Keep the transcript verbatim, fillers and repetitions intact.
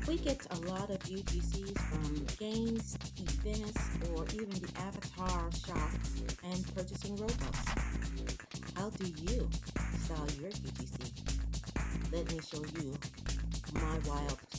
We get a lot of U G Cs from games, events, or even the avatar shop and purchasing Robux. How do you style your U G C? Let me show you my wild